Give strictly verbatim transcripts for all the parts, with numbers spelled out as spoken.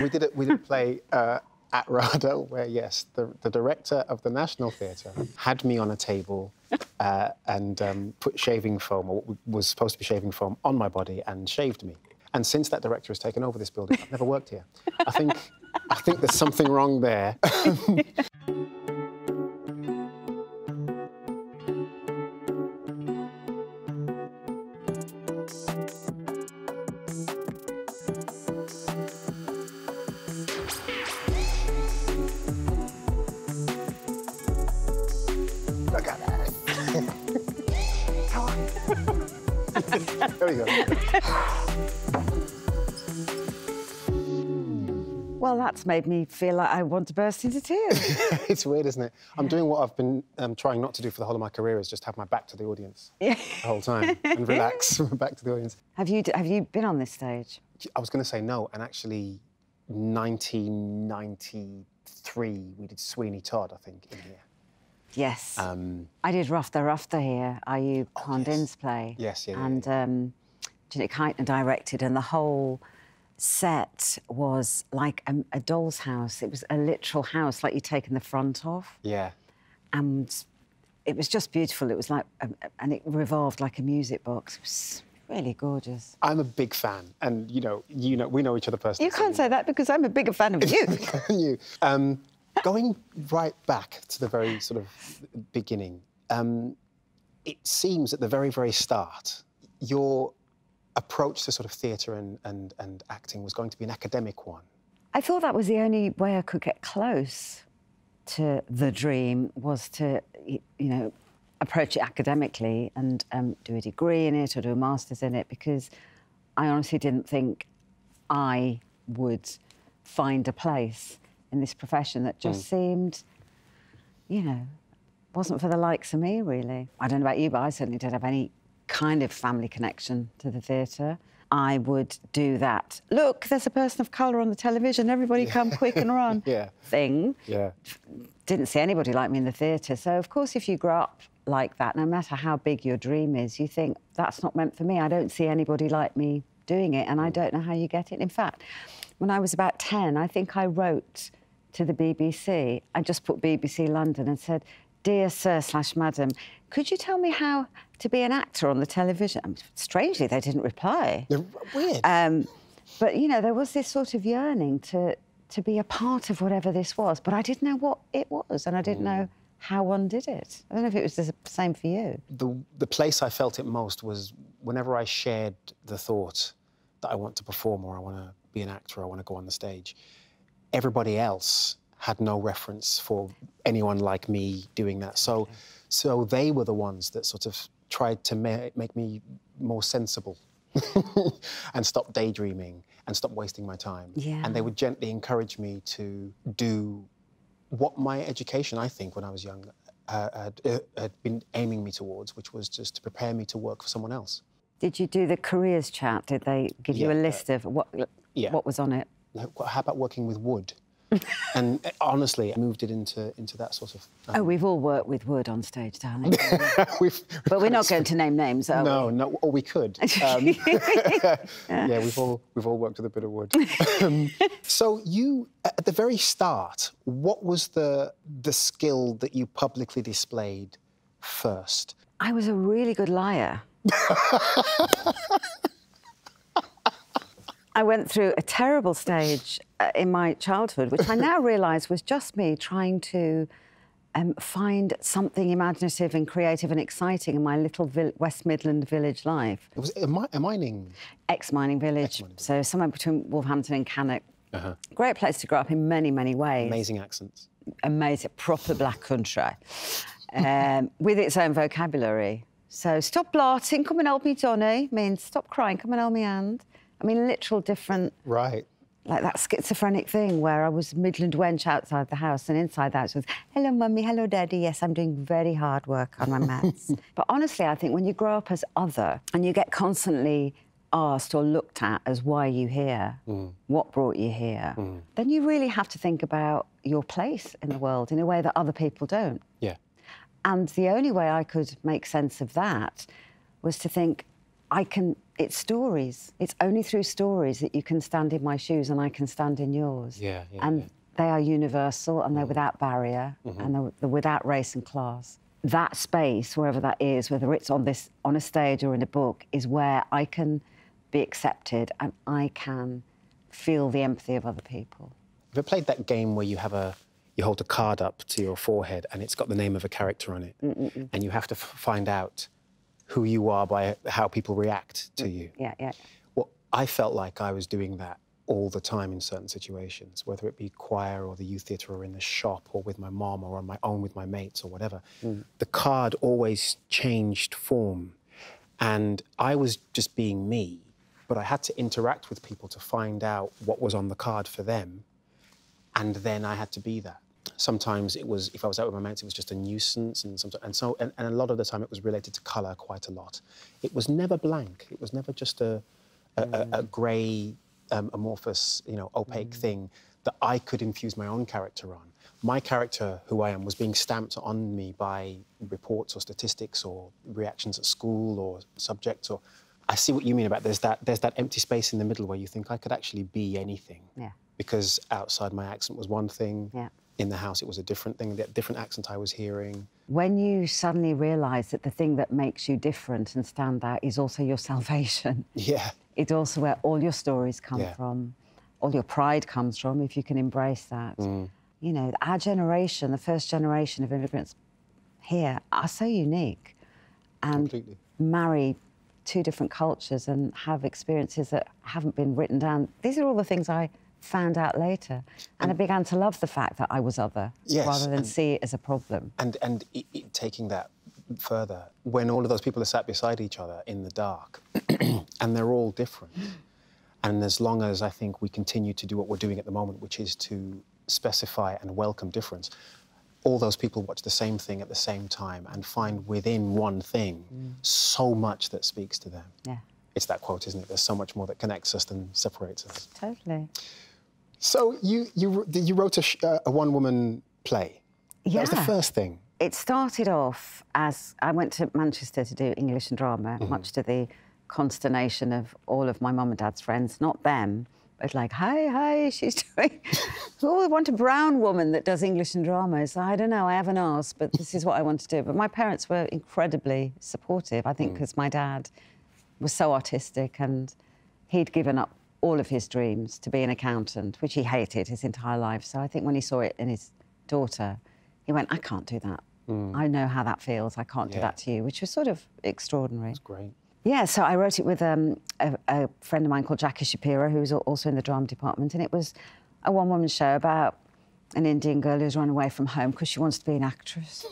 We did it. We did play uh, at Rafta, where yes, the, the director of the National Theatre had me on a table uh, and um, put shaving foam, or what was supposed to be shaving foam, on my body and shaved me. And since that director has taken over this building, I've never worked here. I think, I think there's something wrong there. Look at that. Come on. There we go. Well, that's made me feel like I want to burst into tears. It's weird, isn't it? I'm doing what I've been um, trying not to do for the whole of my career, is just have my back to the audience Yeah. the whole time and relax, back to the audience. Have you, have you been on this stage? I was going to say no, and actually nineteen ninety-three, we did Sweeny Todd, I think, in here. Yes. Um, I did Rafta Rafta here, Are You Oh, Condin's yes. play. Yes, yeah, yeah, And yeah. Um, Jeanette Keitner directed, and the whole set was like a, a doll's house. It was a literal house, like you'd taken the front off. Yeah. And it was just beautiful. It was like, a, and it revolved like a music box. It was really gorgeous. I'm a big fan, and, you know, you know, we know each other personally. You can't say that because I'm a bigger fan of you. you. Um, going right back to the very sort of beginning, um, it seems at the very, very start, your approach to sort of theatre and, and, and acting was going to be an academic one. I thought that was the only way I could get close to the dream, was to, you know, approach it academically and um, do a degree in it or do a master's in it, because I honestly didn't think I would find a place in this profession that just mm. seemed, you know, wasn't for the likes of me, really. I don't know about you, but I certainly didn't have any kind of family connection to the theatre. I would do that, look, there's a person of colour on the television, everybody come quick and run yeah. thing. Yeah. Didn't see anybody like me in the theatre. So, of course, if you grow up like that, no matter how big your dream is, you think, that's not meant for me. I don't see anybody like me doing it, and I don't know how you get it. In fact, when I was about ten, I think I wrote to the B B C. I just put B B C London and said, "Dear Sir slash Madam, could you tell me how to be an actor on the television?" I mean, strangely, they didn't reply. They're weird. Um, but, you know, there was this sort of yearning to, to be a part of whatever this was, but I didn't know what it was, and I didn't mm. know how one did it. I don't know if it was the same for you. The, the place I felt it most was whenever I shared the thought that I want to perform, or I want to be an actor, or I want to go on the stage, everybody else had no reference for anyone like me doing that. So, okay. so they were the ones that sort of tried to ma make me more sensible and stop daydreaming and stop wasting my time. Yeah. And they would gently encourage me to do what my education, I think, when I was young, uh, had, uh, had been aiming me towards, which was just to prepare me to work for someone else. Did you do the careers chat? Did they give yeah, you a list uh, of what, yeah. what was on it? How about working with wood? And honestly, I moved it into into that sort of. Um... Oh, we've all worked with wood on stage, darling. we've, but we're not going to name names, are no, we? No, no, or we could. Um, yeah. yeah, we've all we've all worked with a bit of wood. um, so you, at the very start, what was the the skill that you publicly displayed first? I was a really good liar. I went through a terrible stage uh, in my childhood, which I now realise was just me trying to um, find something imaginative and creative and exciting in my little West Midland village life. It was a, mi a mining... Ex-mining village, Ex so somewhere between Wolverhampton and Cannock. Uh-huh. Great place to grow up in many, many ways. Amazing accents. Amazing, proper black country, um, with its own vocabulary. So, stop blarting, come and help me, Johnny, means stop crying, come and hold me hand. I mean, literal different... Right. Like that schizophrenic thing where I was Midland wench outside the house, and inside the house was, hello, mummy, hello, daddy, yes, I'm doing very hard work on my maths. But honestly, I think when you grow up as other and you get constantly asked or looked at as why you here, mm. what brought you here, mm. then you really have to think about your place in the world in a way that other people don't. Yeah. And the only way I could make sense of that was to think, I can, it's stories. It's only through stories that you can stand in my shoes and I can stand in yours. Yeah, yeah, and yeah. they are universal and they're Mm. without barrier Mm-hmm. and they're, they're without race and class. That space, wherever that is, whether it's on this, on a stage or in a book, is where I can be accepted and I can feel the empathy of other people. Have you played that game where you have a, you hold a card up to your forehead and it's got the name of a character on it, Mm-mm-mm. and you have to f find out who you are by how people react to you? Yeah, yeah. Well, I felt like I was doing that all the time in certain situations, whether it be choir or the youth theatre or in the shop or with my mom or on my own with my mates or whatever. Mm. The card always changed form, and I was just being me, but I had to interact with people to find out what was on the card for them, and then I had to be that. Sometimes it was, if I was out with my mates, it was just a nuisance, and sometimes, and so, and, and a lot of the time it was related to colour quite a lot. It was never blank. It was never just a, a, mm. a, a grey, um, amorphous, you know, opaque mm. thing that I could infuse my own character on. My character, who I am, was being stamped on me by reports or statistics or reactions at school or subjects. Or I see what you mean about there's that there's that empty space in the middle where you think I could actually be anything. Yeah. Because outside my accent was one thing. Yeah. In the house, it was a different thing, a different accent I was hearing. When you suddenly realise that the thing that makes you different and stand out is also your salvation. Yeah. It's also where all your stories come yeah. from, all your pride comes from, if you can embrace that. Mm. You know, our generation, the first generation of immigrants here, are so unique and Completely. marry two different cultures and have experiences that haven't been written down. These are all the things I found out later, and, and I began to love the fact that I was other, yes, rather than and, see it as a problem. And and it, it, taking that further, when all of those people are sat beside each other in the dark, and they're all different, and as long as I think we continue to do what we're doing at the moment, which is to specify and welcome difference, all those people watch the same thing at the same time and find within one thing mm. so much that speaks to them. Yeah, it's that quote, isn't it? There's so much more that connects us than separates us. Totally. So you you you wrote a, sh uh, a one-woman play. Yeah. That was the first thing. It started off as I went to Manchester to do English and drama, mm-hmm. much to the consternation of all of my mum and dad's friends. Not them, but like, hi, hi, she's doing. Oh, I want a brown woman that does English and drama. So I don't know, I haven't asked, but this is what I want to do. But my parents were incredibly supportive, I think, because mm. my dad was so artistic and he'd given up all of his dreams to be an accountant, which he hated his entire life. So I think when he saw it in his daughter, he went, I can't do that. Mm. I know how that feels. I can't yeah. do that to you, which was sort of extraordinary. That's great. Yeah, so I wrote it with um, a, a friend of mine called Jackie Shapiro, who was also in the drama department, and it was a one-woman show about an Indian girl who's run away from home because she wants to be an actress.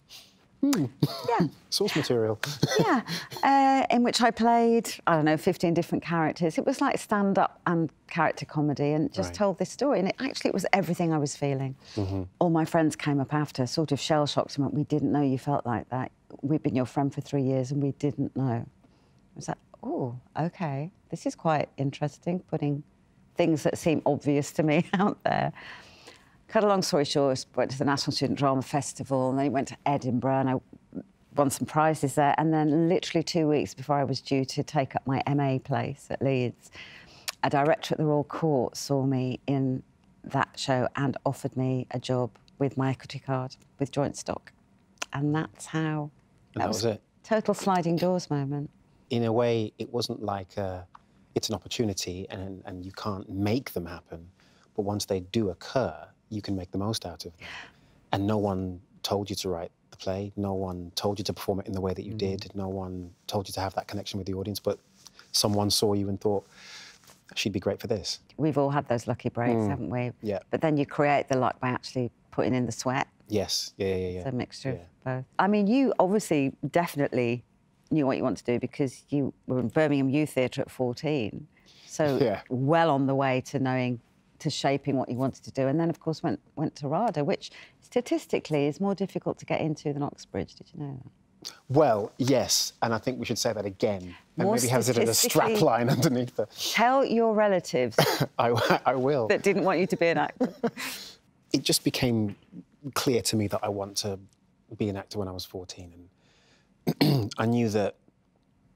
Mm. Yeah. Source material. Yeah, uh, in which I played, I don't know, fifteen different characters. It was like stand-up and character comedy, and just right. told this story. And it, actually, it was everything I was feeling. Mm-hmm. All my friends came up after, sort of shell-shocked, and went, we didn't know you felt like that. We've been your friend for three years, and we didn't know. I was like, oh, OK, this is quite interesting, putting things that seem obvious to me out there. Cut a long story short, went to the National Student Drama Festival, and then went to Edinburgh, and I won some prizes there. And then literally two weeks before I was due to take up my M A place at Leeds, a director at the Royal Court saw me in that show and offered me a job with my equity card, with joint stock. And that's how... And that, that was, was it? Total sliding doors moment. In a way, it wasn't like a, it's an opportunity and, and you can't make them happen, but once they do occur, you can make the most out of them. And no one told you to write the play, no one told you to perform it in the way that you mm. did, no one told you to have that connection with the audience, but someone saw you and thought, she'd be great for this. We've all had those lucky breaks, mm. haven't we? Yeah. But then you create the luck by actually putting in the sweat. Yes, yeah, yeah, yeah. It's a mixture yeah. of both. I mean, you obviously definitely knew what you wanted to do because you were in Birmingham Youth Theatre at fourteen. So yeah. well on the way to knowing, to shaping what you wanted to do. And then, of course, went went to RADA, which statistically is more difficult to get into than Oxbridge. Did you know that? Well, yes, and I think we should say that again. And more maybe has it as a strap line underneath it. Tell your relatives I, I will. that didn't want you to be an actor. It just became clear to me that I want to be an actor when I was fourteen. And I knew that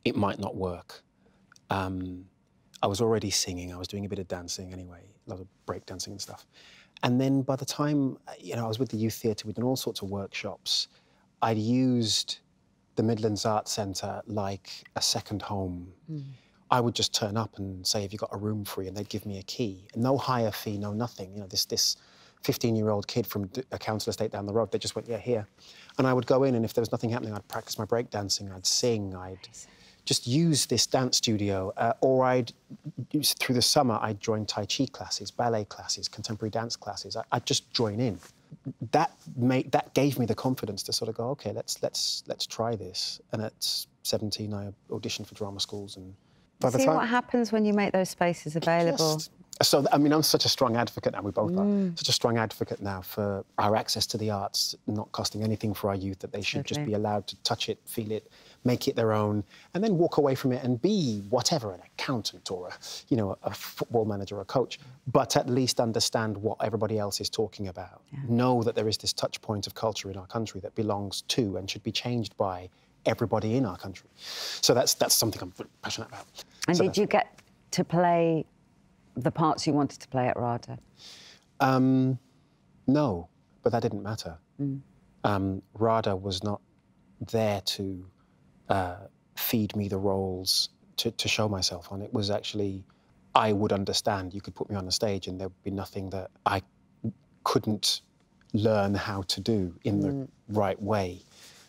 it might not work. Um, I was already singing, I was doing a bit of dancing anyway, a lot of break dancing and stuff. And then by the time, you know, I was with the youth theatre, we'd done all sorts of workshops. I'd used the Midlands Arts Centre like a second home. Mm. I would just turn up and say, have you got a room free? And they'd give me a key. No hire fee, no nothing. You know, this this fifteen-year-old kid from a council estate down the road, they just went, yeah, here. And I would go in, and if there was nothing happening, I'd practice my break dancing, I'd sing, I'd just use this dance studio. Uh, or I'd, through the summer, I'd join Tai Chi classes, ballet classes, contemporary dance classes. I, I'd just join in. That made, that gave me the confidence to sort of go, okay, let's let's let's try this. And at seventeen, I auditioned for drama schools, and by the See time, what happens when you make those spaces available. Just, so I mean, I'm such a strong advocate now. We both mm. are such a strong advocate now for our access to the arts, not costing anything for our youth. That they should Absolutely. just be allowed to touch it, feel it, make it their own, and then walk away from it and be whatever, an accountant or a, you know, a football manager or a coach, but at least understand what everybody else is talking about. Yeah. Know that there is this touch point of culture in our country that belongs to and should be changed by everybody in our country. So that's that's something I'm passionate about. And so did you get to play the parts you wanted to play at RADA? Um, no, but that didn't matter. Mm. Um, RADA was not there to uh, feed me the roles to, to show myself on. It was actually, I would understand. You could put me on the stage and there would be nothing that I couldn't learn how to do in mm. the right way.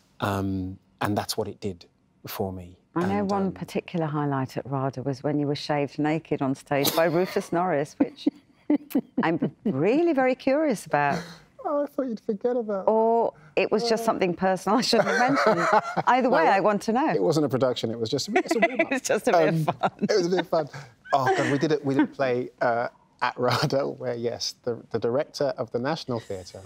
Um, and that's what it did for me. I know and, one um, particular highlight at RADA was when you were shaved naked on stage by Rufus Norris, which I'm really very curious about. Oh, I thought you'd forget about. Or it was just something personal I shouldn't have mentioned. Either way, no, I want to know. It wasn't a production. It was just a, it's a warm-up. It was just a bit um, of fun. It was a bit of fun. Oh God, we did it. We did play uh, at RADA, where yes, the the director of the National Theatre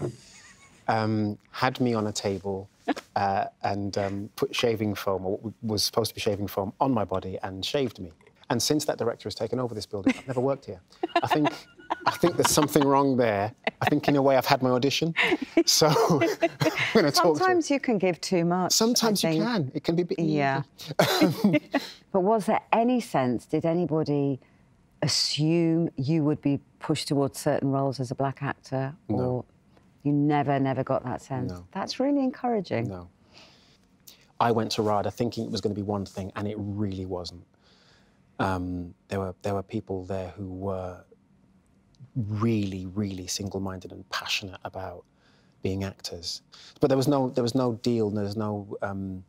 um, had me on a table uh, and um, put shaving foam, or what was supposed to be shaving foam, on my body and shaved me. And since that director has taken over this building, I've never worked here. I think. I think there's something wrong there. I think, in a way, I've had my audition. So I'm going to talk to Sometimes you can give too much. Sometimes you can. It can be a bit Yeah. But was there any sense, did anybody assume you would be pushed towards certain roles as a black actor? No. Or you never, never got that sense? No. That's really encouraging. No. I went to RADA thinking it was going to be one thing, and it really wasn't. Um, there were, there were people there who were really, really single-minded and passionate about being actors. But there was no, there was no deal, there was no um,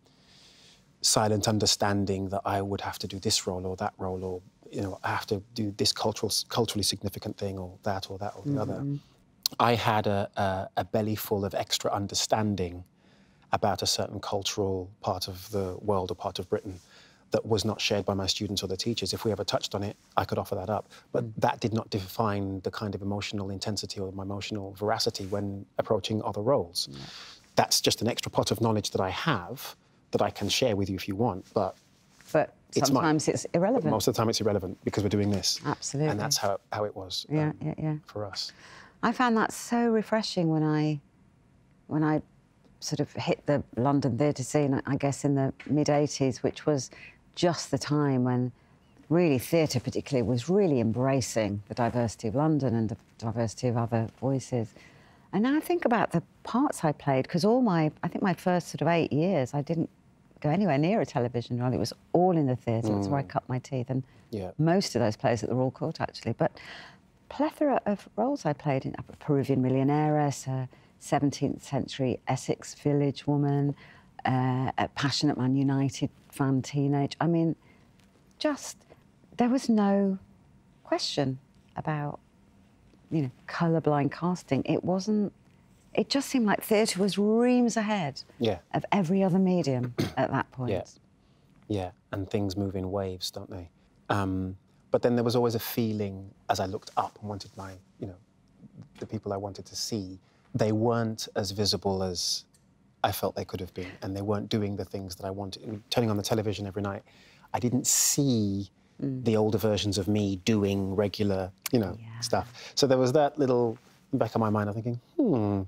silent understanding that I would have to do this role or that role, or, you know, I have to do this cultural, culturally significant thing, or that or that or the mm-hmm. other. I had a, a, a belly full of extra understanding about a certain cultural part of the world or part of Britain that was not shared by my students or the teachers. If we ever touched on it, I could offer that up. But mm. that did not define the kind of emotional intensity or my emotional veracity when approaching other roles. Yeah. That's just an extra pot of knowledge that I have that I can share with you if you want, but But it's sometimes mine. it's irrelevant. But most of the time it's irrelevant because we're doing this. Absolutely. And that's how, how it was yeah, um, yeah, yeah. for us. I found that so refreshing when I, when I sort of hit the London theatre scene, I guess in the mid eighties, which was just the time when really theatre particularly was really embracing the diversity of London and the diversity of other voices. And now I think about the parts I played, because all my, I think my first sort of eight years, I didn't go anywhere near a television role. It was all in the theatre. Mm. That's where I cut my teeth. And yeah. most of those plays at the Royal Court, actually. But plethora of roles I played in. A Peruvian millionairess, a seventeenth century Essex village woman, uh, a passionate Man United fan teenage. I mean, just, there was no question about, you know, colourblind casting. It wasn't, it just seemed like theatre was reams ahead yeah. of every other medium at that point. Yeah, yeah, and things move in waves, don't they? Um, but then there was always a feeling, as I looked up and wanted my, you know, the people I wanted to see, they weren't as visible as I felt they could have been, and they weren't doing the things that I wanted. I mean, turning on the television every night, I didn't see mm. the older versions of me doing regular, you know, yeah. stuff. So there was that little, in the back of my mind, I'm thinking, hmm,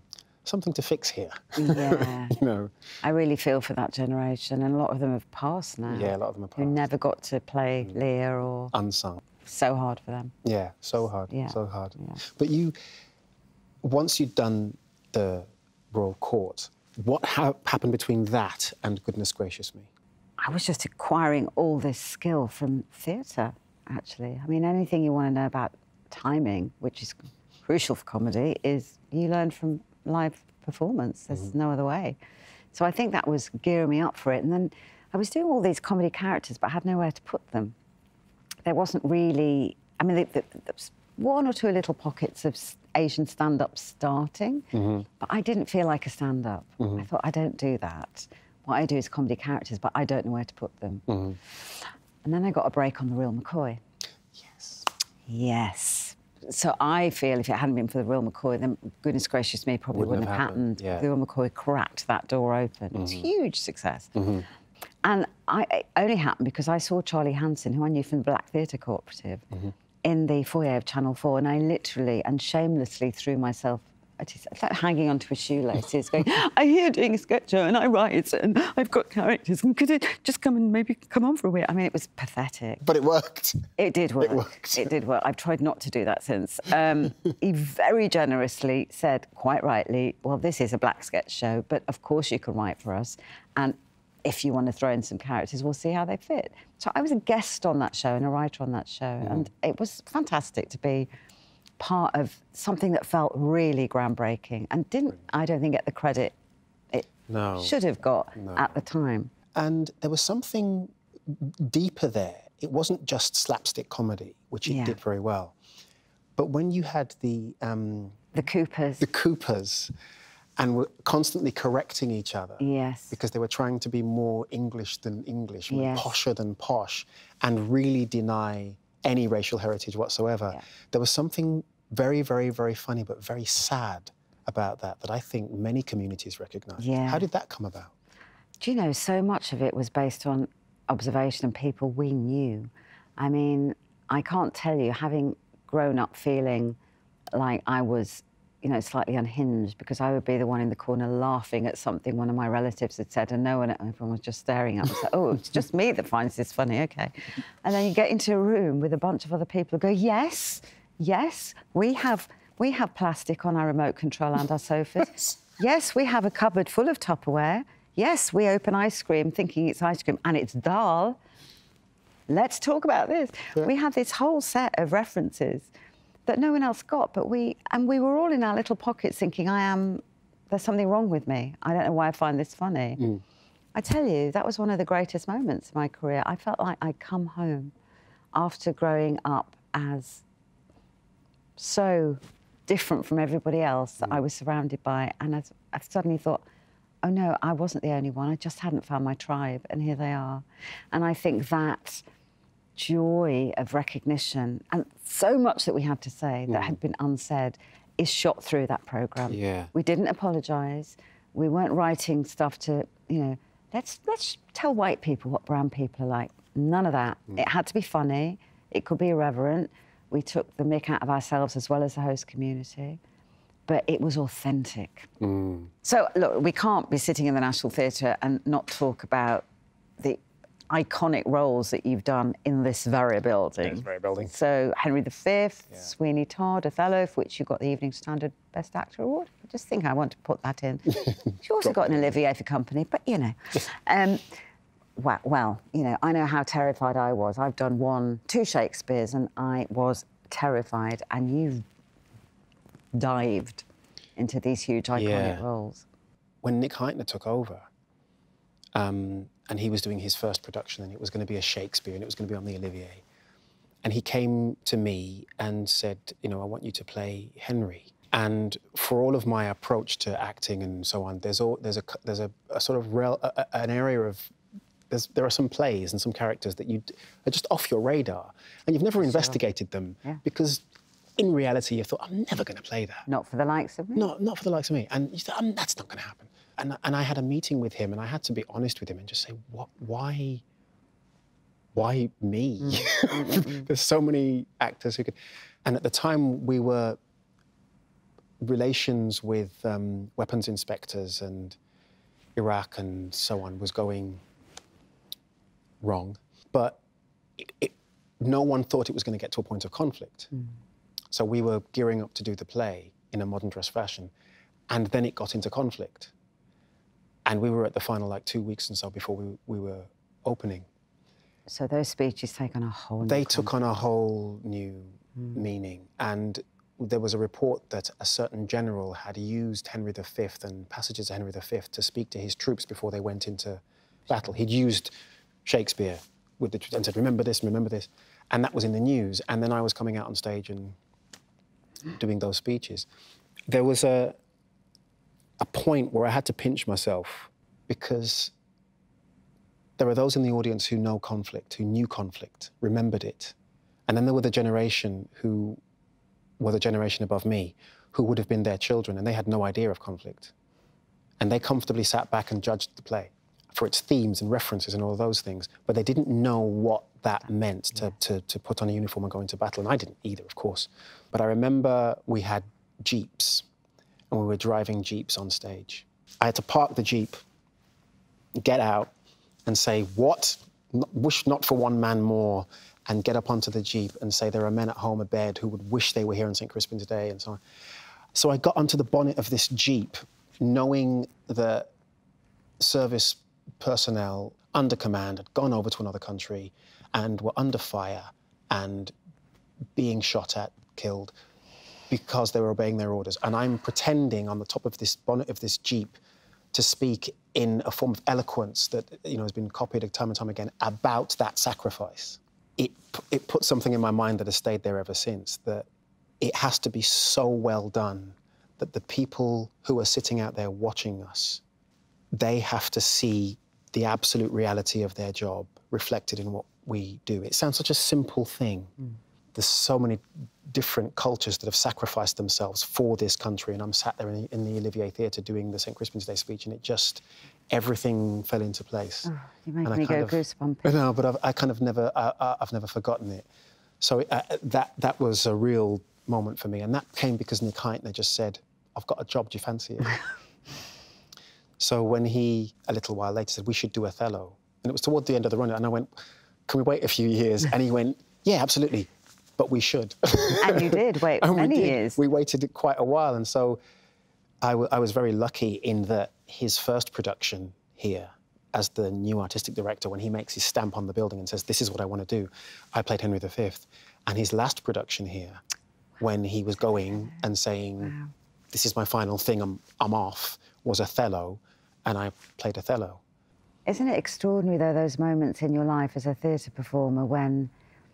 something to fix here. Yeah. You know. I really feel for that generation, and a lot of them have passed now. Yeah, a lot of them have passed. Who never got to play Mm. Lear or... Unsung. So hard for them. Yeah, so hard, Yeah. so hard. Yeah. But you, once you'd done the Royal Court, what ha happened between that and Goodness Gracious Me? I was just acquiring all this skill from theatre, actually. I mean, anything you want to know about timing, which is crucial for comedy, is you learn from live performance. There's mm-hmm. no other way. So I think that was gearing me up for it. And then I was doing all these comedy characters, but I had nowhere to put them. There wasn't really... I mean, there was one or two little pockets of Asian stand-up starting, mm-hmm. but I didn't feel like a stand-up. Mm-hmm. I thought, I don't do that. What I do is comedy characters, but I don't know where to put them. Mm-hmm. And then I got a break on The Real McCoy. Yes. Yes. So I feel if it hadn't been for The Real McCoy, then goodness gracious me, probably wouldn't, wouldn't have happened. happened. Yeah. The Real McCoy cracked that door open. Mm-hmm. It's a huge success. Mm-hmm. And I, it only happened because I saw Charlie Hanson, who I knew from the Black Theatre Cooperative, mm-hmm. in the foyer of Channel four, and I literally and shamelessly threw myself... It's like hanging onto his shoelaces, going, I'm here doing a sketch show and I write and I've got characters and could it just come and maybe come on for a week? I mean, it was pathetic. But it worked. It did work. It worked. It did work. I've tried not to do that since. Um, he very generously said, quite rightly, well, this is a black sketch show, but of course you can write for us. And if you want to throw in some characters, we'll see how they fit. So I was a guest on that show and a writer on that show. Mm. And it was fantastic to be part of something that felt really groundbreaking and didn't, I don't think, get the credit it no. should have got no. at the time. And there was something deeper there. It wasn't just slapstick comedy, which it yeah. did very well. But when you had the... Um, the Coopers. The Coopers, and were constantly correcting each other. Yes. Because they were trying to be more English than English, more yes. posher than posh, and really deny any racial heritage whatsoever. Yeah. There was something very, very, very funny, but very sad about that, that I think many communities recognise. Yeah. How did that come about? Do you know, so much of it was based on observation and people we knew. I mean, I can't tell you, having grown up feeling like I was, you know, slightly unhinged, because I would be the one in the corner laughing at something one of my relatives had said, and no one, everyone was just staring at me. So, oh, it's just me that finds this funny, OK. And then you get into a room with a bunch of other people who go, yes, yes, we have, we have plastic on our remote control and our sofas. Yes, we have a cupboard full of Tupperware. Yes, we open ice cream thinking it's ice cream and it's dal. Let's talk about this. Yeah. We have this whole set of references that no one else got, but we, and we were all in our little pockets thinking, I am, there's something wrong with me. I don't know why I find this funny. Mm. I tell you, that was one of the greatest moments in my career. I felt like I'd come home after growing up as so different from everybody else that mm. I was surrounded by, and I, I suddenly thought, oh no, I wasn't the only one. I just hadn't found my tribe, and here they are. And I think that joy of recognition, and so much that we had to say that mm. had been unsaid, is shot through that programme. Yeah. We didn't apologise. We weren't writing stuff to, you know, let's, let's tell white people what brown people are like. None of that. Mm. It had to be funny. It could be irreverent. We took the mick out of ourselves as well as the host community. But it was authentic. Mm. So, look, we can't be sitting in the National Theatre and not talk about the iconic roles that you've done in this very building. This very building. So, Henry the Fifth, yeah. Sweeny Todd, Othello, for which you got the Evening Standard Best Actor Award. I just think I want to put that in. You also got an Olivier for Company, but, you know. um, well, well, you know, I know how terrified I was. I've done one, two Shakespeares, and I was terrified, and you've dived into these huge iconic yeah. roles. When Nick Heitner took over, um, and he was doing his first production, and it was going to be a Shakespeare, and it was going to be on the Olivier, and he came to me and said, you know, I want you to play Henry. And for all of my approach to acting and so on, there's all, there's a there's a, a sort of rel, a, an area of there's, there are some plays and some characters that you are just off your radar, and you've never sure. investigated them yeah. because. In reality, you thought, I'm never going to play that. Not for the likes of me? Not, not for the likes of me. And you thought, um, that's not going to happen. And, and I had a meeting with him, and I had to be honest with him and just say, what, why, why me? Mm. There's so many actors who could... And at the time, we were relations with um, weapons inspectors and Iraq and so on was going wrong, but it, it, no one thought it was going to get to a point of conflict. Mm. So we were gearing up to do the play in a modern dress fashion, and then it got into conflict. And we were at the final, like, two weeks and so before we, we were opening. So those speeches take on a whole new They context. took on a whole new mm. meaning. And there was a report that a certain general had used Henry the Fifth and passages of Henry the Fifth to speak to his troops before they went into battle. He'd used Shakespeare with the, and said, remember this, remember this. And that was in the news. And then I was coming out on stage and doing those speeches. There was a, a point where I had to pinch myself because there are those in the audience who know conflict, who knew conflict, remembered it. And then there were the generation who were the generation above me, who would have been their children, and they had no idea of conflict. And they comfortably sat back and judged the play for its themes and references and all those things, but they didn't know what that meant to, to, to put on a uniform and go into battle, and I didn't either, of course. But I remember we had Jeeps, and we were driving Jeeps on stage. I had to park the Jeep, get out, and say, what? Wish not for one man more, and get up onto the Jeep and say there are men at home abed who would wish they were here in Saint Crispin today, and so on. So I got onto the bonnet of this Jeep, knowing that service personnel under command had gone over to another country and were under fire and being shot at, killed, because they were obeying their orders. And I'm pretending on the top of this bonnet of this Jeep to speak in a form of eloquence that, you know, has been copied time and time again about that sacrifice. It, it put something in my mind that has stayed there ever since, that it has to be so well done that the people who are sitting out there watching us, they have to see the absolute reality of their job reflected in what we do. It sounds such a simple thing. Mm. There's so many different cultures that have sacrificed themselves for this country, and I'm sat there in the, in the Olivier Theatre doing the Saint Crispin's Day speech, and it just, everything fell into place. Oh, you make me go goosebumpy. No, but I've I kind of never, I, I've never forgotten it. So uh, that, that was a real moment for me, and that came because Nick Heitner just said, I've got a job, do you fancy it? So when he, a little while later, said, we should do Othello, and it was toward the end of the run, and I went, can we wait a few years? And he went, yeah, absolutely, but we should. And you did wait and many we did. years. We waited quite a while, and so I, w I was very lucky in that his first production here, as the new artistic director, when he makes his stamp on the building and says, this is what I want to do, I played Henry the Fifth. And his last production here, when he was going and saying, wow, this is my final thing, I'm, I'm off, was Othello, and I played Othello. Isn't it extraordinary, though, those moments in your life as a theatre performer when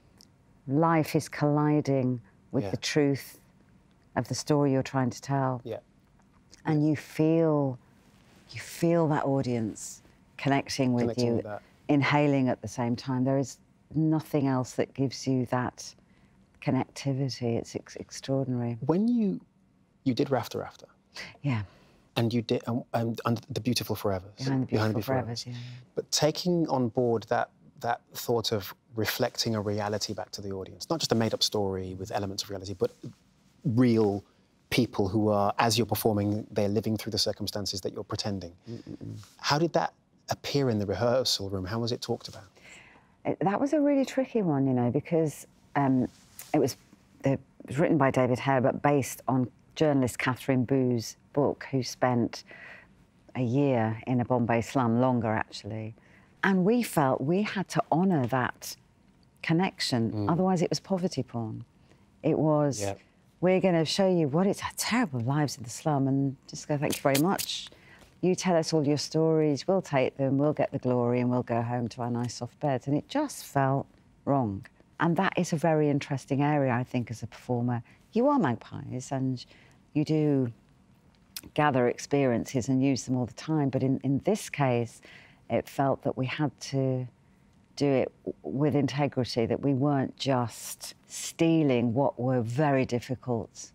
life is colliding with yeah. the truth of the story you're trying to tell? Yeah. And you feel, you feel that audience connecting with Connecting you, with that. inhaling at the same time. There is nothing else that gives you that connectivity. It's ex extraordinary. When you, you did Rafta Rafta. Yeah. And you did, um, um, and The Beautiful Forevers. Behind the Beautiful, Beautiful Forevers, yeah, yeah. But taking on board that, that thought of reflecting a reality back to the audience, not just a made-up story with elements of reality, but real people who are, as you're performing, they're living through the circumstances that you're pretending. Mm-mm. How did that appear in the rehearsal room? How was it talked about? It, that was a really tricky one, you know, because um, it was, it was written by David Hare, but based on journalist Catherine Boo's book, who spent a year in a Bombay slum, longer actually. And we felt we had to honour that connection, mm. otherwise it was poverty porn. It was, yep. we're going to show you what it's our terrible lives in the slum, and just go, thank you very much. You tell us all your stories, we'll take them, we'll get the glory, and we'll go home to our nice soft beds. And it just felt wrong. And that is a very interesting area, I think, as a performer. You are magpies, and you do gather experiences and use them all the time. But in, in this case, it felt that we had to do it with integrity, that we weren't just stealing what were very difficult,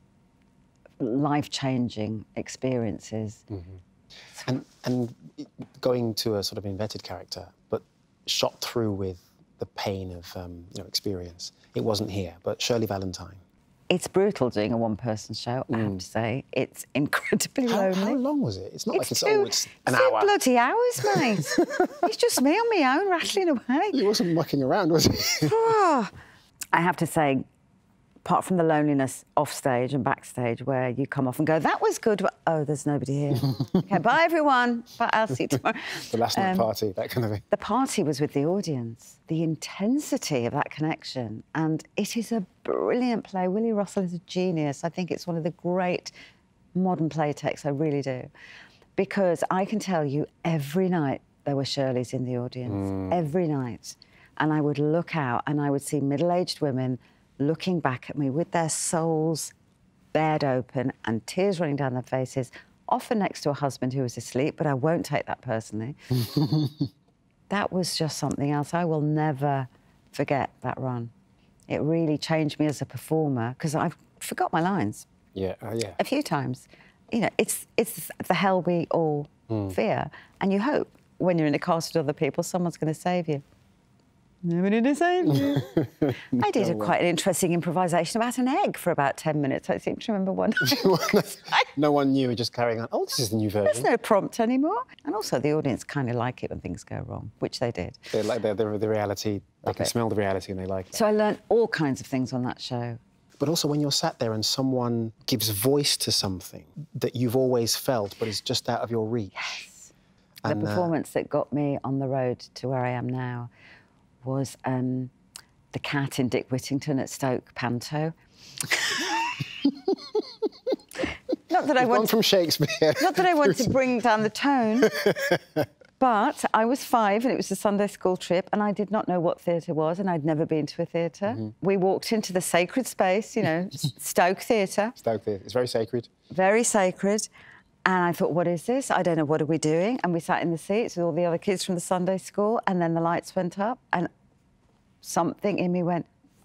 life-changing experiences. Mm-hmm. And, and going to a sort of invented character, but shot through with the pain of um, you know, experience. It wasn't here, but Shirley Valentine It's brutal doing a one-person show, mm. I have to say. It's incredibly how, lonely. How long was it? It's not it's like it's, two, oh, it's an two hour. bloody hours, mate. It's just me on my own, rattling away. He wasn't mucking around, was he? Oh, I have to say, apart from the loneliness off stage and backstage, where you come off and go, that was good. Oh, there's nobody here. OK, bye, everyone. Bye, I'll see you tomorrow. The last night um, party, that kind of thing. The party was with the audience, the intensity of that connection. And it is a brilliant play. Willie Russell is a genius. I think it's one of the great modern play texts, I really do. Because I can tell you, every night there were Shirleys in the audience, mm. every night. And I would look out and I would see middle-aged women looking back at me with their souls bared open and tears running down their faces, often next to a husband who was asleep, but I won't take that personally. That was just something else. I will never forget that run. It really changed me as a performer, because I forgot my lines. Yeah, uh, yeah. A few times. You know, it's, it's the hell we all mm. fear. And you hope, when you're in a cast with other people, someone's going to save you. Nobody to save you. I did a quite an interesting improvisation about an egg for about ten minutes. I seem to remember one. No one knew, just carrying on. Oh, this is the new version. There's no prompt anymore. And also, the audience kind of like it when things go wrong, which they did. They like the, the, the reality. They can smell the reality and they like it. So I learned all kinds of things on that show. But also when you're sat there and someone gives voice to something that you've always felt but is just out of your reach. Yes. And, the performance uh, that got me on the road to where I am now was um, the cat in Dick Whittington at Stoke Panto. Not that I You've want gone from Shakespeare. Not that I want to bring down the tone, but I was five and it was a Sunday school trip and I did not know what theatre was and I'd never been to a theatre. Mm-hmm. We walked into the sacred space, you know, Stoke Theatre. Stoke Theatre. It's very sacred. Very sacred. And I thought, what is this? I don't know, what are we doing? And we sat in the seats with all the other kids from the Sunday school and then the lights went up and something in me went,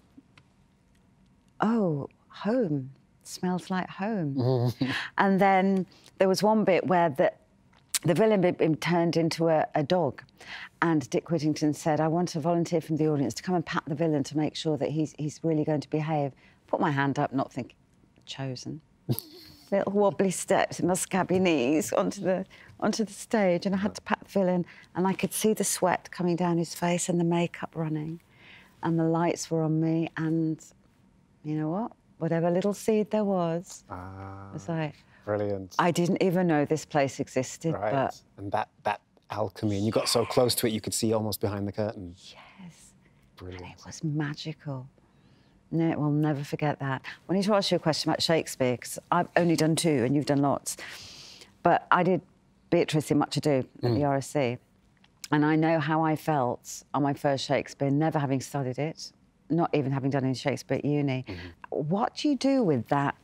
oh, home. Smells like home. And then there was one bit where the, the villain been turned into a, a dog. And Dick Whittington said, I want a volunteer from the audience to come and pat the villain to make sure that he's, he's really going to behave. Put my hand up, not thinking, chosen. Little wobbly steps in my scabby knees onto the, onto the stage, and I had to pat the villain, and I could see the sweat coming down his face and the makeup running, and the lights were on me, and you know what? Whatever little seed there was, ah, was like... Brilliant. I didn't even know this place existed, right. but... And that, that alchemy, and you got so close to it, you could see almost behind the curtain. Yes. Brilliant. And it was magical. No, we'll never forget that. I wanted to ask you a question about Shakespeare, because I've only done two and you've done lots. But I did Beatrice in Much Ado at mm. the R S C. And I know how I felt on my first Shakespeare, never having studied it, not even having done any Shakespeare at uni. Mm-hmm. What do you do with that,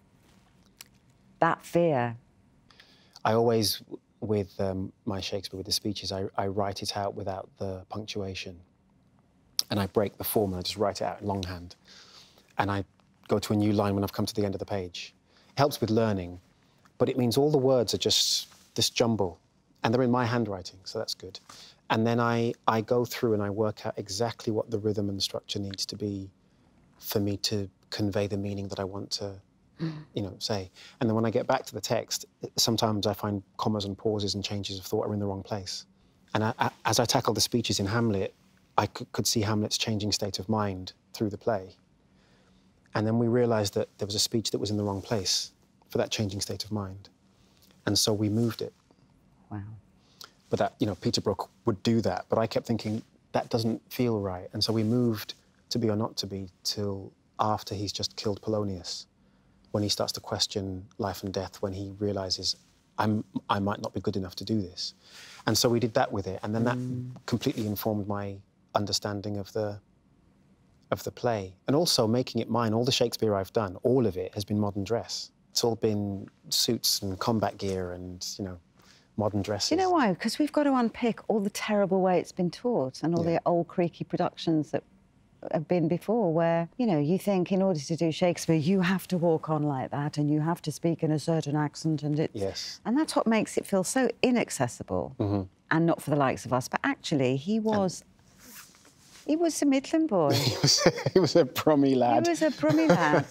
that fear? I always, with um, my Shakespeare, with the speeches, I, I write it out without the punctuation. And I break the form and I just write it out in longhand. And I go to a new line when I've come to the end of the page. It helps with learning, but it means all the words are just this jumble. And they're in my handwriting, so that's good. And then I, I go through and I work out exactly what the rhythm and the structure needs to be for me to convey the meaning that I want to, mm. you know, say. And then when I get back to the text, sometimes I find commas and pauses and changes of thought are in the wrong place. And I, I, as I tackle the speeches in Hamlet, I could, could see Hamlet's changing state of mind through the play. And then we realised that there was a speech that was in the wrong place for that changing state of mind. And so we moved it. Wow. But that, you know, Peter Brook would do that, but I kept thinking, that doesn't feel right. And so we moved To Be or Not to Be till after he's just killed Polonius, when he starts to question life and death, when he realises, I'm, I might not be good enough to do this. And so we did that with it, and then that mm. completely informed my understanding of the, of the play. And also making it mine, all the Shakespeare I've done, all of it has been modern dress. It's all been suits and combat gear and, you know, modern dresses. You know why? Because we've got to unpick all the terrible way it's been taught and all yeah. the old creaky productions that have been before, where, you know, you think in order to do Shakespeare, you have to walk on like that and you have to speak in a certain accent, and it's... Yes. And that's what makes it feel so inaccessible mm-hmm. and not for the likes of us. But actually, he was... He was a Midland boy. he, was, he was a Brummy lad. He was a Brummy lad.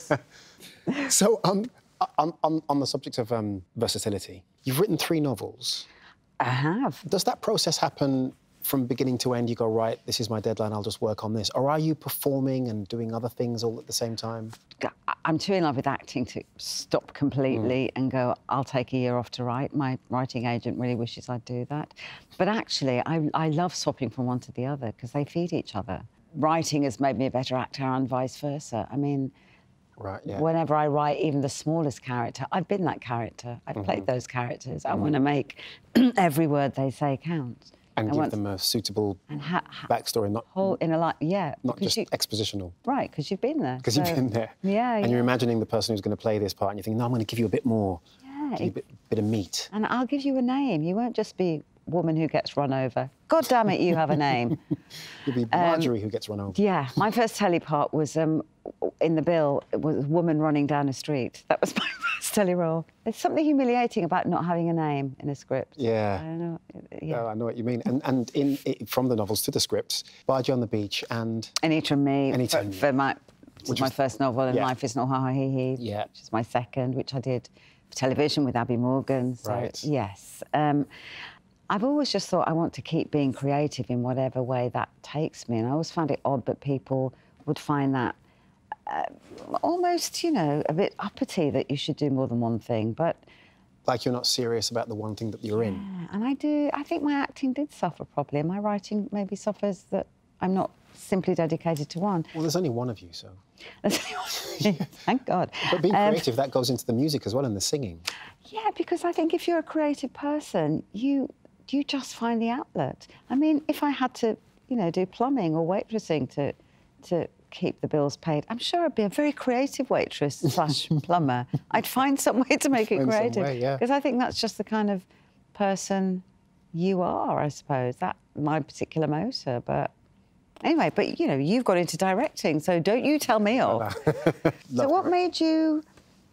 So, um, on, on, on the subject of um, versatility, you've written three novels. I have. Does that process happen from beginning to end? You go, right, this is my deadline, I'll just work on this. Or are you performing and doing other things all at the same time? I'm too in love with acting to stop completely mm. and go, I'll take a year off to write. My writing agent really wishes I'd do that. But actually, I, I love swapping from one to the other because they feed each other. Writing has made me a better actor and vice versa. I mean, right, yeah. whenever I write even the smallest character, I've been that character. I've mm-hmm. played those characters. Mm-hmm. I want to make every word they say count. And I give want them a suitable and ha ha backstory, not whole in a lot, yeah, not just you, expositional. Right, because you've been there. Because so, you've been there. Yeah, and yeah. you're imagining the person who's going to play this part, and you think, no, I'm going to give you a bit more. Yeah, give you a bit, bit of meat. And I'll give you a name. You won't just be woman who gets run over. God damn it, you have a name. You'll be Marjorie um, who gets run over. Yeah, my first telly part was um, in the bill. It was a woman running down a street. That was my first telly role. There's something humiliating about not having a name in a script. Yeah. I don't know. Yeah. Oh, I know what you mean. And and in it, from the novels to the scripts, Bargee on the Beach and Anita and Me. Anita for, and Me. for my, which was my first novel, and yeah. Life Is Not Ha Ha He He. Yeah. Which is my second, which I did for television with Abby Morgan. So, right. Yes. Um, I've always just thought I want to keep being creative in whatever way that takes me, and I always found it odd that people would find that uh, almost, you know, a bit uppity that you should do more than one thing, but... Like you're not serious about the one thing that you're yeah, in. And I do, I think my acting did suffer probably, and my writing maybe suffers that I'm not simply dedicated to one. Well, there's only one of you, so... There's only one of me, thank God. But being um, creative, that goes into the music as well and the singing. Yeah, because I think if you're a creative person, you... you just find the outlet. I mean, if I had to, you know, do plumbing or waitressing to to keep the bills paid, I'm sure I'd be a very creative waitress slash plumber. I'd find some way to make it creative. Because yeah. I think that's just the kind of person you are, I suppose. That's my particular motor. But anyway, but, you know, you've got into directing, so don't you tell me off. So what made you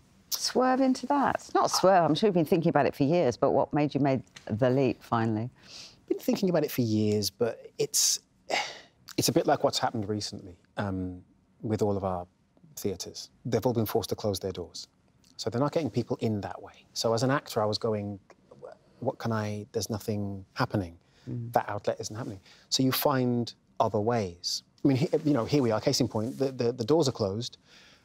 swerve into that? It's not swerve, I'm sure you've been thinking about it for years, but what made you make the leap, finally? I've been thinking about it for years, but it's it's a bit like what's happened recently um, with all of our theatres. They've all been forced to close their doors. So they're not getting people in that way. So as an actor, I was going, what can I... There's nothing happening. Mm. That outlet isn't happening. So you find other ways. I mean, you know, here we are, case in point, the, the, the doors are closed.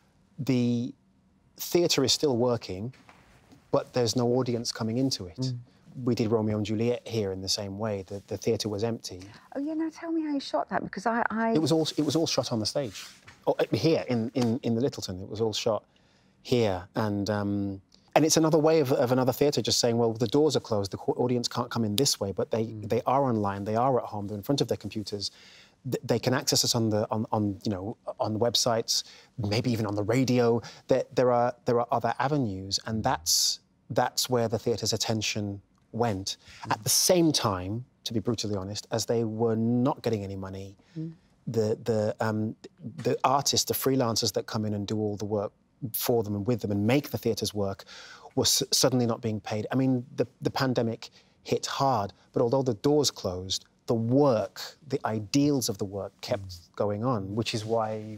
The theatre is still working, but there's no audience coming into it. Mm. We did Romeo and Juliet here in the same way. The, the theatre was empty. Oh, yeah, now tell me how you shot that, because I... I... It was all, it was all shot on the stage. Oh, here, in, in, in the Lyttelton, it was all shot here. And, um, and it's another way of, of another theatre just saying, well, the doors are closed, the audience can't come in this way, but they, mm. they are online, they are at home, they're in front of their computers. They can access us on the on, on you know on the websites, maybe even on the radio. There, there are there are other avenues, and that's that's where the theatre's attention went. Mm. At the same time, to be brutally honest, as they were not getting any money, mm. the the um, the artists, the freelancers that come in and do all the work for them and with them and make the theatres work, was suddenly not being paid. I mean, the the pandemic hit hard, but although the doors closed, the work, the ideals of the work kept mm. going on, which is why...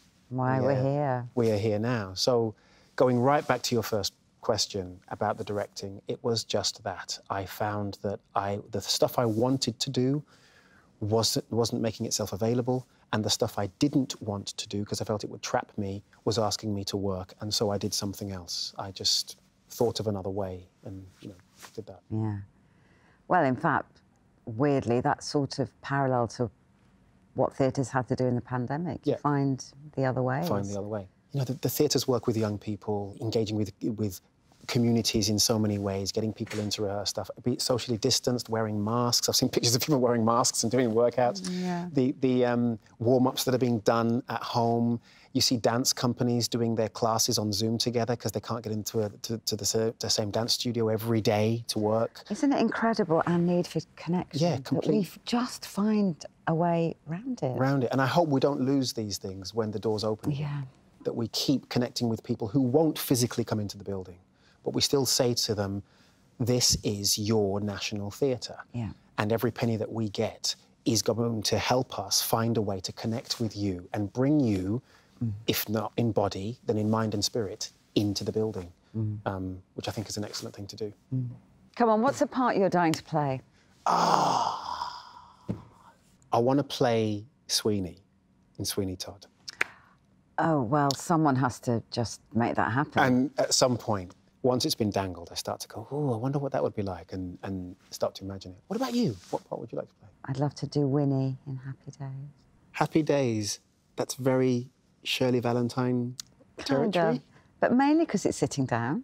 Why we're, we're here. We are here now. So going right back to your first question about the directing, it was just that. I found that I, the stuff I wanted to do wasn't, wasn't making itself available, and the stuff I didn't want to do, because I felt it would trap me, was asking me to work, and so I did something else. I just thought of another way and, you know, did that. Yeah. Well, in fact, weirdly, that's sort of parallel to what theatres had to do in the pandemic. Yeah. Find the other way. Find the other way. You know, the, the theatres work with young people, engaging with with communities in so many ways, getting people into rehearse stuff, be socially distanced, wearing masks. I've seen pictures of people wearing masks and doing workouts. Yeah. The, the um, warm-ups that are being done at home. You see dance companies doing their classes on Zoom together because they can't get into a, to, to the, the same dance studio every day to work. Isn't it incredible, our need for connection? Yeah, completely. That we just find a way around it. Around it. And I hope we don't lose these things when the doors open. Yeah. That we keep connecting with people who won't physically come into the building, but we still say to them, this is your national theatre. Yeah. And every penny that we get is going to help us find a way to connect with you and bring you, mm. if not in body, then in mind and spirit, into the building, mm. um, which I think is an excellent thing to do. Mm. Come on, what's a part you're dying to play? Ah, I want to play Sweeny in Sweeny Todd. Oh, well, someone has to just make that happen. And at some point, once it's been dangled, I start to go, oh, I wonder what that would be like, and, and start to imagine it. What about you? What part would you like to play? I'd love to do Winnie in Happy Days. Happy Days, that's very Shirley Valentine territory? Kinda, but mainly because it's sitting down.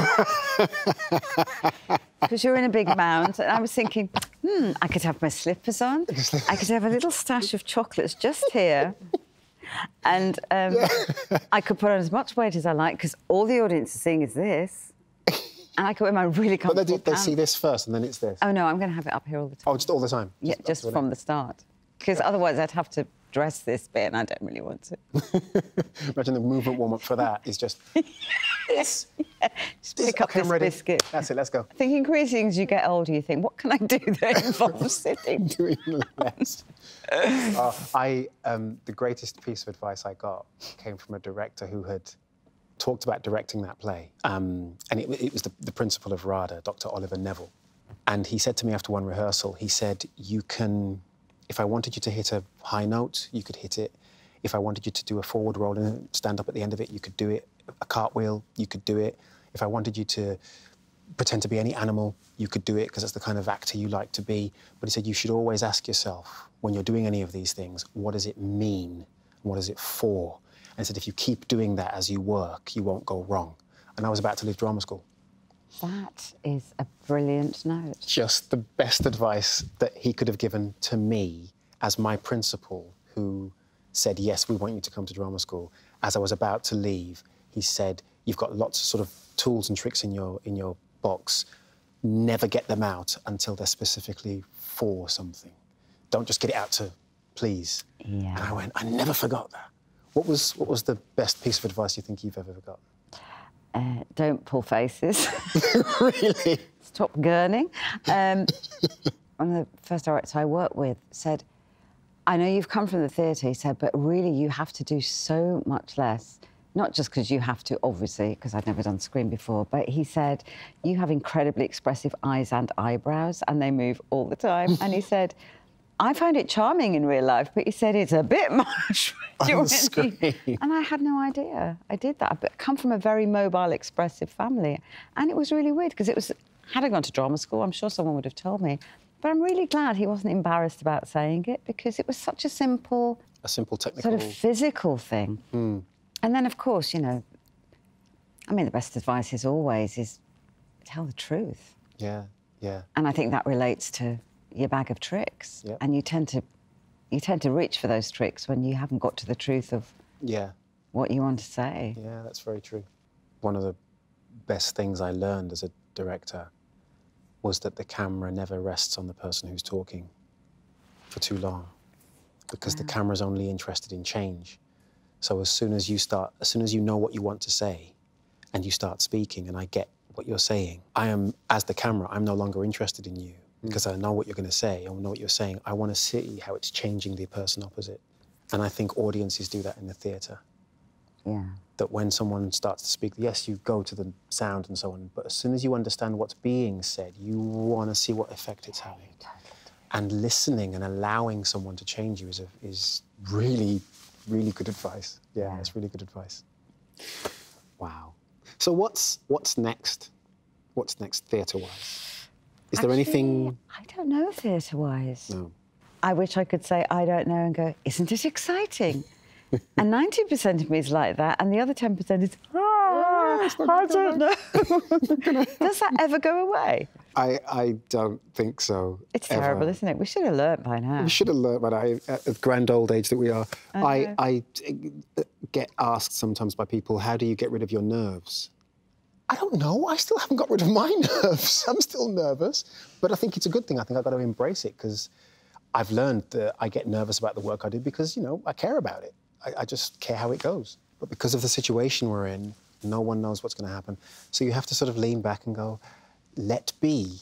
Because you're in a big mound, and I was thinking, hmm, I could have my slippers on, I could have a little stash of chocolates just here, and um, yeah. I could put on as much weight as I like, because all the audience is seeing is this, and I could wear my really comfortable But they, do, they pants. see this first, and then it's this? Oh, no, I'm going to have it up here all the time. Oh, just all the time? Yeah, just, just from the start. Because yeah. otherwise I'd have to dress this bit, and I don't really want to. Imagine the movement warm-up for that is just this. Yeah, just this. pick up Okay, this I'm ready. biscuit. That's it, let's go. I think increasingly as you get older, you think, what can I do that involves sitting? Doing less. uh, I, um, the greatest piece of advice I got came from a director who had talked about directing that play. Um, and it, it was the, the principal of RADA, Doctor Oliver Neville. And he said to me after one rehearsal, he said, you can, if I wanted you to hit a high note, you could hit it. If I wanted you to do a forward roll and stand up at the end of it, you could do it. A cartwheel, you could do it. If I wanted you to pretend to be any animal, you could do it, because that's the kind of actor you like to be. But he said, you should always ask yourself, when you're doing any of these things, what does it mean? What is it for? And he said, if you keep doing that as you work, you won't go wrong. And I was about to leave drama school. That is a brilliant note. Just the best advice that he could have given to me as my principal, who said, yes, we want you to come to drama school. As I was about to leave, he said, you've got lots of sort of tools and tricks in your, in your box. Never get them out until they're specifically for something. Don't just get it out to please. Yeah. And I went, I never forgot that. What was, what was the best piece of advice you think you've ever got? Uh, don't pull faces. Really? Stop gurning. Um, one of the first directors I worked with said, I know you've come from the theatre, he said, but really you have to do so much less. Not just because you have to, obviously, because I'd never done screen before, but he said, you have incredibly expressive eyes and eyebrows, and they move all the time. And he said, I find it charming in real life, but he said it's a bit much. On screen. And I had no idea I did that. I come from a very mobile, expressive family, and it was really weird, because it was, had I gone to drama school, I'm sure someone would have told me. But I'm really glad he wasn't embarrassed about saying it, because it was such a simple... A simple technical... sort of physical thing. Mm. And then, of course, you know, I mean, the best advice is always is tell the truth. Yeah, yeah. And I think that relates to your bag of tricks. Yep. And you tend to, you tend to reach for those tricks when you haven't got to the truth of yeah. what you want to say. Yeah, that's very true. One of the best things I learned as a director was that the camera never rests on the person who's talking for too long, because yeah. the camera's only interested in change. So as soon as you start, as soon as you know what you want to say and you start speaking and I get what you're saying, I am, as the camera, I'm no longer interested in you because I know what you're going to say, I know what you're saying. I want to see how it's changing the person opposite. And I think audiences do that in the theatre. Yeah. That when someone starts to speak, yes, you go to the sound and so on, but as soon as you understand what's being said, you want to see what effect it's having. And listening and allowing someone to change you is, a, is really, really good advice. Yeah, yeah, it's really good advice. Wow. So what's, what's next? What's next theatre-wise? Is Actually, there anything... I don't know theatre-wise. No. I wish I could say I don't know and go, isn't it exciting? And ninety percent of me is like that, and the other ten percent is, ah, I don't know. Does that ever go away? I, I don't think so. It's ever. terrible, isn't it? We should have learnt by now. We should have learnt by now, at the grand old age that we are. I, I, I get asked sometimes by people, how do you get rid of your nerves? I don't know. I still haven't got rid of my nerves. I'm still nervous. But I think it's a good thing. I think I've got to embrace it, because I've learned that I get nervous about the work I do because, you know, I care about it. I, I just care how it goes. But because of the situation we're in, no one knows what's going to happen. So you have to sort of lean back and go, let be.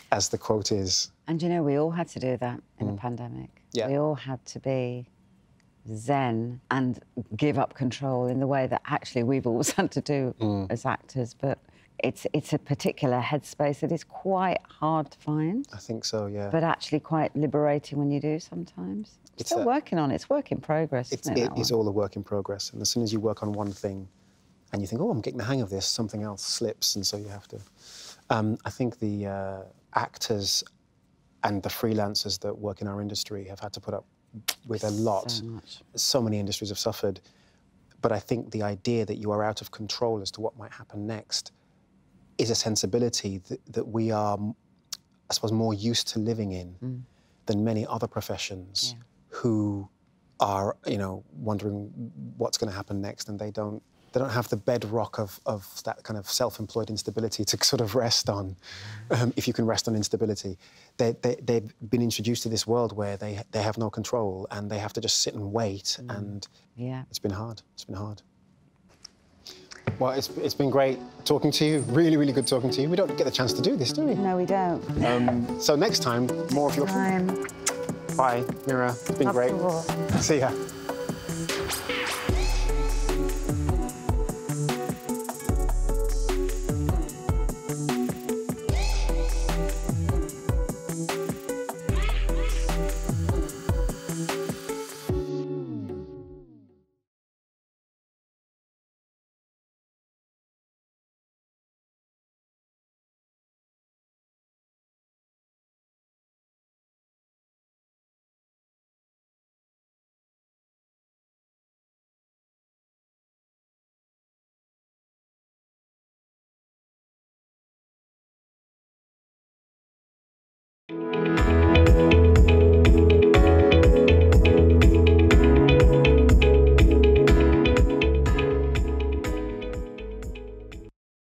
as the quote is. And, you know, we all had to do that in Mm. the pandemic. Yeah. We all had to be zen and give up control in the way that actually we've always had to do Mm. as actors. But it's, it's a particular headspace that is quite hard to find. I think so, yeah. But actually quite liberating when you do sometimes. It's Still a- working on it. It's work in progress, It's, isn't it, it that is one? all a work in progress. And as soon as you work on one thing and you think, oh, I'm getting the hang of this, something else slips, and so you have to. Um, I think the uh, actors and the freelancers that work in our industry have had to put up with a lot. So much. So many industries have suffered. But I think the idea that you are out of control as to what might happen next is a sensibility that, that we are, I suppose, more used to living in mm. than many other professions yeah. who are, you know, wondering what's going to happen next, and they don't, they don't have the bedrock of, of that kind of self-employed instability to sort of rest on, um, if you can rest on instability. They, they, they've been introduced to this world where they, they have no control and they have to just sit and wait, mm. and yeah. it's been hard. It's been hard. Well, it's, it's been great talking to you. Really, really good talking to you. We don't get the chance to do this, do we? No, we don't. Um, so next time, more of your... Time. Bye, Meera. It's been Love great. See ya.